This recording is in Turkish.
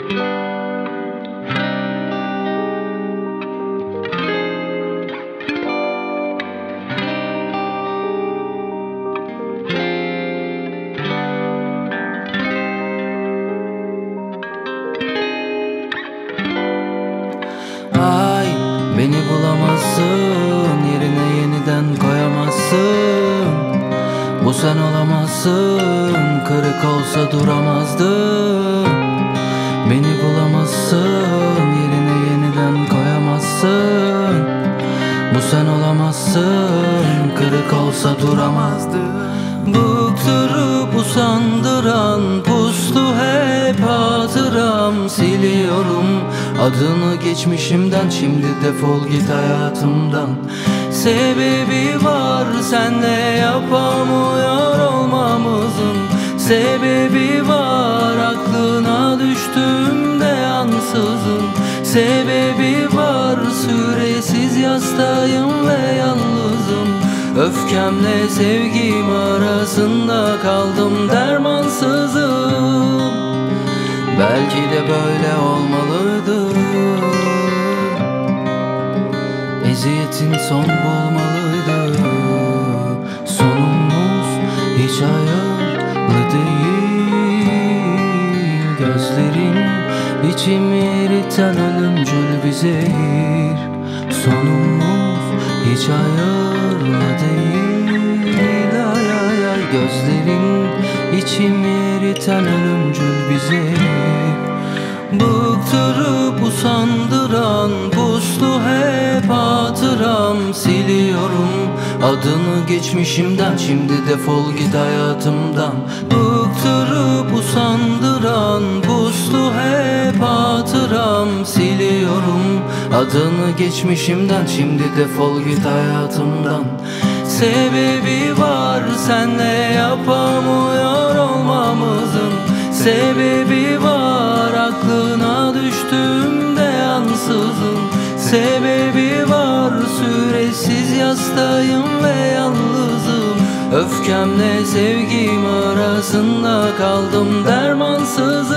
Ay, beni bulamazsın, yerine yeniden koyamazsın. Bu sen olamazsın, kırık olsa duramazdım. Beni bulamazsın, yerine yeniden koyamazsın. Bu sen olamazsın, kırık olsa duramazdım. Bıktırıp usandıran puslu hep hatıram. Siliyorum adını geçmişimden, şimdi defol git hayatımdan. Sebebi var, senle yapamıyor olmamızın. Sebebi var, aklına düştüğümde ansızın. Sebebi var, süresiz yastayım ve yalnızım. Öfkemle sevgim arasında kaldım, dermansızım. Belki de böyle olmalıdır. Eziyetin son bulmalıydı. Sonumuz hiç hayırlı değil. Gözlerin içimi eriten ölümcül bir zehir. Sonumuz hiç hayırlı değil. Ay ay ay, gözlerin içimi eriten ölümcül bir zehir. Bıktırıp usandıran puslu hep hatıram. Siliyorum adını geçmişimden, şimdi defol git hayatımdan. Bıktırıp usandıran puslu hep hatıram. Siliyorum adını geçmişimden, şimdi defol git hayatımdan. Sebebi var, senle yapamıyor olmamızın. Sebebi var, aklına düştüğümde ansızın. Sebebi var, süresiz yastayım ve yalnızım. Öfkemle sevgim arasında kaldım, dermansızım.